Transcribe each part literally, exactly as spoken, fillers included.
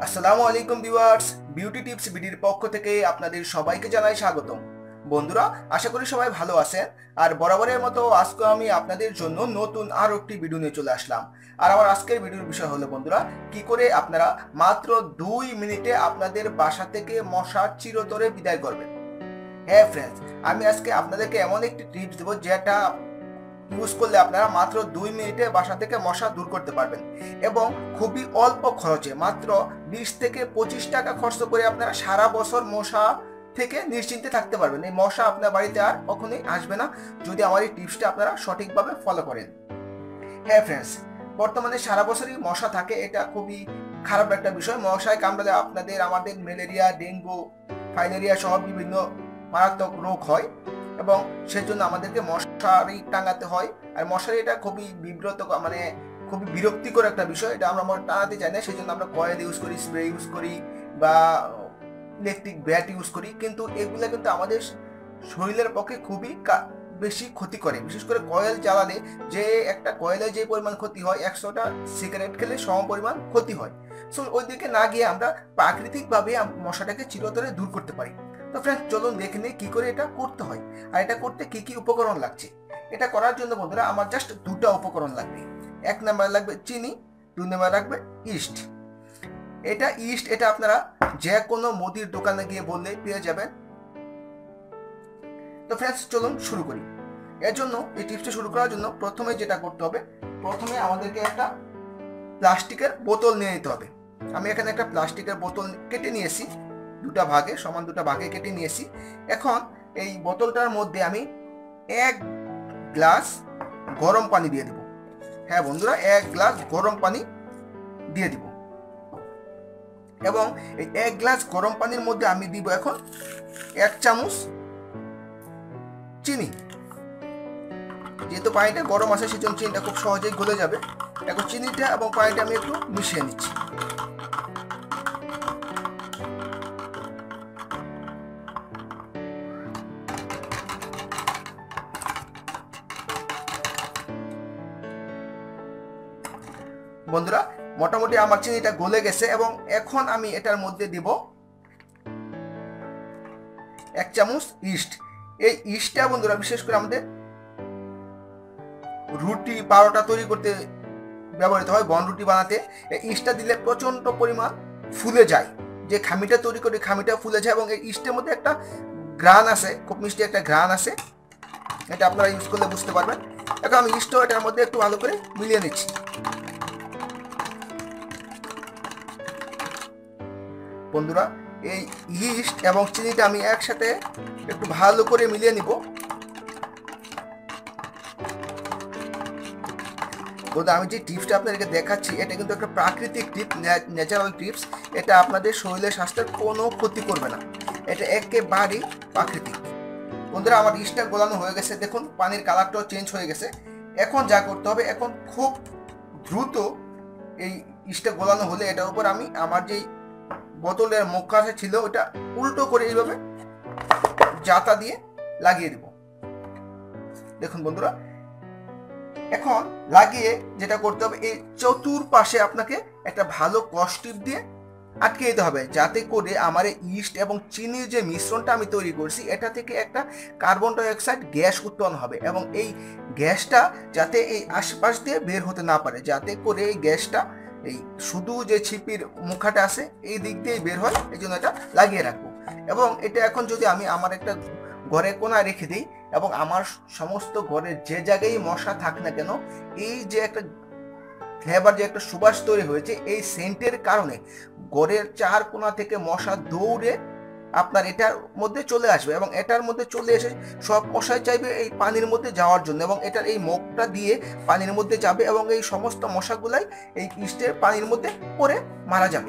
আসসালামু আলাইকুম viewers, beauty tips বিডির পক্ষ থেকে আপনাদের সবাইকে জানাই স্বাগতম। বন্ধুরা, আশা করি সবাই ভালো আছেন। আর বরাবরের মতো আজকে আমি আপনাদের জন্য নতুন আরও একটি ভিডিও নিয়ে চলে আসলাম। আর আমার আজকের ভিডিওর বিষয় হলো বন্ধুরা, কি করে আপনারা মাত্র দুই মিনিটে আপনাদের বাসা থেকে মশা চিরতরে বিদায় করবেন। হ্যাঁ ফ্রেন্ডস, আমি আজকে আপনাদেরকে এমন একটি টিপস দেবো যেটা ইউজ করলে আপনারা মাত্র দুই মিনিটে বাসা থেকে মশা দূর করতে পারবেন এবং খুবই অল্প খরচে, মাত্র বিশ থেকে পঁচিশ টাকা খরচ করে আপনারা সারা বছর মশা থেকে নিশ্চিন্তে থাকতে পারবেন। এই মশা আপনার বাড়িতে আর কখনোই আসবে না যদি আমার এই টিপসটা আপনারা সঠিকভাবে ফলো করেন। হ্যাঁ ফ্রেন্ডস, বর্তমানে সারা বছরই মশা থাকে, এটা খুবই খারাপ একটা বিষয়। মশায় কামড়ালে আপনাদের আমাদের ম্যালেরিয়া, ডেঙ্গু, ফাইলেরিয়া সহ বিভিন্ন মারাত্মক রোগ হয় এবং সেজন্য আমাদেরকে মশারি টাঙাতে হয়। আর মশারি এটা খুবই বিব্রত, মানে খুবই বিরক্তিকর একটা বিষয়। এটা আমরা টাঙাতে চাই না, সেই জন্য আমরা কয়েল ইউজ করি, স্প্রে ইউজ করি বা ইলেকট্রিক ব্যাট ইউজ করি, কিন্তু এগুলো কিন্তু আমাদের শরীরের পক্ষে খুবই বেশি ক্ষতি করে। বিশেষ করে কয়েল জ্বালালে যে একটা কয়েলে যে পরিমাণ ক্ষতি হয়, একশোটা সিগারেট খেলে সম পরিমাণ ক্ষতি হয়। সো ওই দিকে না গিয়ে আমরা প্রাকৃতিকভাবে মশাটাকে চিরতরে দূর করতে পারি। তো ফ্রেন্ডস, চলুন দেখে নিই কি করে এটা করতে হয় আর এটা করতে কি কি উপকরণ লাগছে। এটা করার জন্য বন্ধুরা আমার জাস্ট দুটো উপকরণ লাগবে। এক নাম্বার লাগবে চিনি, দুই নাম্বার লাগবে ইস্ট। এটা ইস্ট এটা আপনারা যে কোনো মুদির দোকানে গিয়ে বললে পেয়ে যাবেন। তো ফ্রেন্ডস, চলুন শুরু করি। এর জন্য এই টিপসটা শুরু করার জন্য প্রথমে যেটা করতে হবে, প্রথমে আমাদেরকে একটা প্লাস্টিকের বোতল নিয়ে নিতে হবে। আমি এখানে একটা প্লাস্টিকের বোতল কেটে নিয়েছি, দুটা ভাগে, সমান দুটা ভাগে কেটে নিয়েছি। এখন এই বোতলটার মধ্যে আমি এক গ্লাস গরম পানি দিয়ে দেব। হ্যাঁ বন্ধুরা, এক গ্লাস গরম পানি দিয়ে দিব এবং এই এক গ্লাস গরম পানির মধ্যে আমি দিব এখন এক চামচ চিনি। যেহেতু পানিটা গরম আছে সেজন্য চিনিটা খুব সহজেই গলে যাবে। এখন চিনিটা এবং পানিটা আমি একটু মিশিয়ে নিচ্ছি। বন্ধুরা, মোটামুটি আমার চিনিটা গলে গেছে এবং এখন আমি এটার মধ্যে দিব এক চামচ ইস্ট। এই ইস্টটা বন্ধুরা বিশেষ করে আমাদের রুটি, পারোটা তৈরি করতে ব্যবহৃত হয়, বন রুটি বানাতে। এই ইস্টটা দিলে প্রচন্ড পরিমাণ ফুলে যায়, যে খামিটা তৈরি করে খামিটা ফুলে যায় এবং এই ইস্টের মধ্যে একটা ঘ্রাণ আছে, খুব মিষ্টি একটা ঘ্রাণ আছে। এটা আপনারা ইউজ করলে বুঝতে পারবেন। এখন আমি ইস্টও এটার মধ্যে একটু ভালো করে মিলিয়ে নিচ্ছি। বন্ধুরা, এই ইস্ট এবং চিনিটা আমি একসাথে একটু ভালো করে মিলিয়ে নিব। বন্ধুরা, আমি যে টিপসটা আপনাদেরকে দেখাচ্ছি এটা কিন্তু একটা প্রাকৃতিক টিপস, ন্যাচারাল টিপস। এটা আপনাদের শরীরের স্বাস্থ্যের কোনো ক্ষতি করবে না, এটা একেবারেই প্রাকৃতিক। বন্ধুরা, আমার ইস্টটা গলানো হয়ে গেছে, দেখুন পানির কালারটাও চেঞ্জ হয়ে গেছে। এখন যা করতে হবে, এখন খুব দ্রুত এই ইস্টটা গলানো হলে এটার উপর আমি আমার যেই বোতলের মুখটা ছিল ওটা উল্টো করে এইভাবে জাতা দিয়ে লাগিয়ে দেব। দেখুন বন্ধুরা, এখন লাগিয়ে যেটা করতে হবে, এই চতুর্পাশে আপনাকে একটা ভালো কষ্টিপ দিয়ে আটকে দিতে হবে, যাতে করে আমার এই ইস্ট এবং চিনির যে মিশ্রণটা আমি তৈরি করছি এটা থেকে একটা কার্বন ডাইঅক্সাইড গ্যাস উৎপন্ন হবে এবং এই গ্যাসটা যাতে এই আশপাশ দিয়ে বের হতে না পারে, যাতে করে এই গ্যাসটা এই শুধু যে ছিপির মুখাটা আছে এই দিক দিয়ে বের হয়। এই জন্য এটা লাগিয়ে রাখবো এবং এটা এখন যদি আমি আমার একটা ঘরের কোনায় রেখে দিই এবং আমার সমস্ত ঘরের যে জায়গায় মশা থাক না কেন, এই যে একটা ফ্লেভার, যে একটা সুবাস তৈরি হয়েছে এই সেন্টের কারণে ঘরের চার কোণা থেকে মশা দৌড়ে আপনার এটার মধ্যে চলে আসবে এবং এটার মধ্যে চলে এসে সব মশাই চাইবে এই পানির মধ্যে যাওয়ার জন্য এবং এটার এই মুখটা দিয়ে পানির মধ্যে যাবে এবং এই সমস্ত মশাগুলাই এই ইস্টের পানির মধ্যে পড়ে মারা যাবে।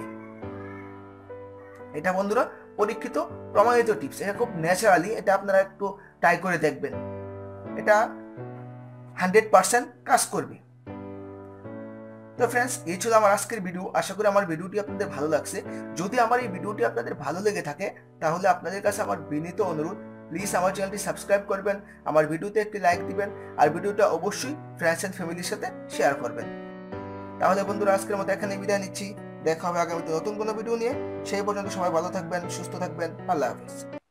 এটা বন্ধুরা পরীক্ষিত প্রমাণিত টিপস, এটা খুব ন্যাচারালি, এটা আপনারা একটু ট্রাই করে দেখবেন, এটা হান্ড্রেড পার্সেন্ট কাজ করবে। তো ফ্রেন্ডস, এই ছিল আমার আজকের ভিডিও। আশা করি আমার ভিডিওটি আপনাদের ভালো লাগছে। যদি আমার এই ভিডিওটি আপনাদের ভালো লেগে থাকে তাহলে আপনাদের কাছে আমার বিনীত অনুরোধ, প্লিজ আমার চ্যানেলটি সাবস্ক্রাইব করবেন, আমার ভিডিওতে একটি লাইক দিবেন আর ভিডিওটা অবশ্যই ফ্রেন্ডস এন্ড ফ্যামিলির সাথে শেয়ার করবেন। তাহলে বন্ধুরা, আজকের মতো এখানে বিদায় নিচ্ছি। দেখা হবে আগামীতে নতুন কোনো ভিডিও নিয়ে। সেই পর্যন্ত সবাই ভালো থাকবেন, সুস্থ থাকবেন। আল্লাহ হাফিজ।